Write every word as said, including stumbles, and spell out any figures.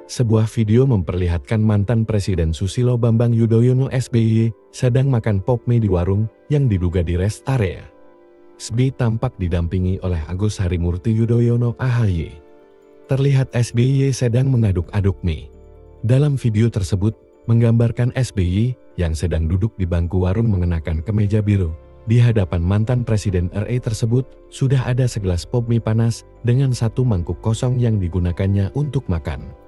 Sebuah video memperlihatkan mantan Presiden Susilo Bambang Yudhoyono S B Y sedang makan pop mie di warung yang diduga di rest area. S B Y tampak didampingi oleh Agus Harimurti Yudhoyono A H Y. Terlihat S B Y sedang mengaduk-aduk mie. Dalam video tersebut, menggambarkan S B Y yang sedang duduk di bangku warung mengenakan kemeja biru. Di hadapan mantan Presiden R I tersebut, sudah ada segelas pop mie panas dengan satu mangkuk kosong yang digunakannya untuk makan.